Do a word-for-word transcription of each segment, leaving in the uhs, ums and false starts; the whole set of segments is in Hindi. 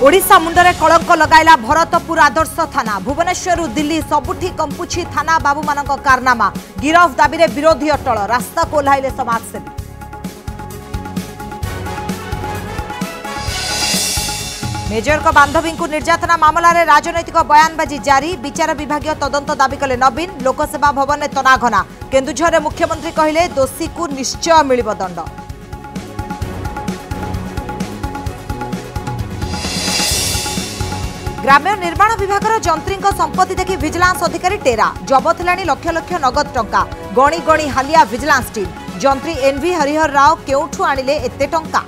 ओडिशा मुंडरे कलंक लगाइला भरतपुर आदर्श थाना। भुवनेश्वर दिल्ली सबुठी कंपुछि थाना बाबू मानक कारनामा। गिरफ दाबी रे विरोधी अटल। रास्ता को ओह्लाइले समाजसेवी। मेजर को बांधवी को निर्यातना मामला रे राजनैतिक बयानबाजी जारी। विचार विभागीय तदंत दाबी कले नवीन। लोकसेवा भवन में तनाघना। केन्दुझर मुख्यमंत्री कहले दोषी को निश्चय मिलिब दंड। ग्राम्य निर्माण विभाग जंत्री संपत्ति देखि विजिलेंस अधिकारी टेरा। जबत हेलाणी लक्ष लक्ष नगद टंका। गणी गणी हालिया विजिलेंस टीम। जंत्री एनवी हरिहर राव केउठु आनिले एते टंका।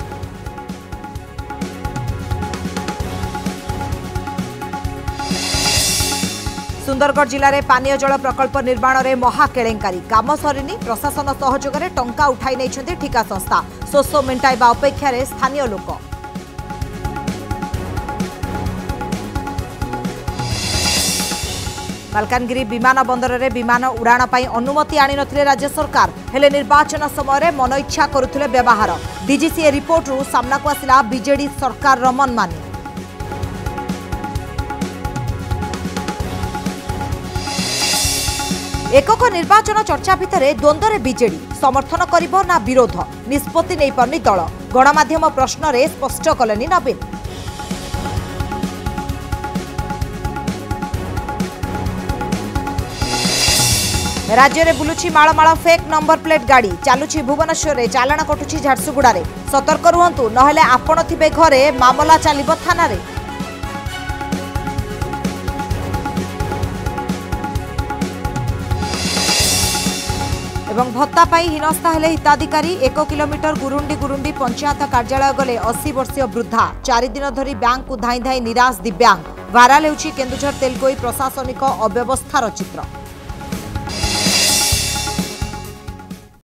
सुंदरगढ़ जिले में पानीय जल प्रकल्प निर्माण में महा केलेंकारी। काम सरीनी। प्रशासन सहयोग में टंका उठाई नहीं ठिका संस्था। शोष मेंटाइबा अपेक्षा रे स्थानीय लोक। मालकानगिरी विमान बंदर में विमान उड़ाण पर अनुमति आनी नथिले राज्य सरकार। हेले निर्वाचन समय मन इच्छा करुथिले व्यवहार। डीजीसीए रिपोर्ट रु सामना को आसिला बीजेडी सरकार र मनमानी। एकक निर्वाचन चर्चा भितर द्वंद्व बीजेडी समर्थन करिबो ना विरोध निष्पत्ति नहीं पारनी दल। गणमाध्यम प्रश्न रे स्पष्ट कलेनी नवीन। राज्य में बुलुची मालमाल फेक नंबर प्लेट गाड़ी। चालुची भुवनेश्वर में चालाण कटुची झारसुगुड़ा। सतर्क रुहतु नहेले आपण थिबे घरे मामला चलिबो थाना रे। एवं भत्ता पाई हिनस्ता हेले हिताधिकारी। एक किलोमीटर गुरुंडी गुरुंडी पंचायत कार्यालय गले अस्सी वर्षीय वृद्धा। चारि दिन धरी बैंक को धाई धाई निराश दिव्यांग। भाइराल हेउची केन्दुझर तेलकोई प्रशासनिक अव्यवस्थार चित्र।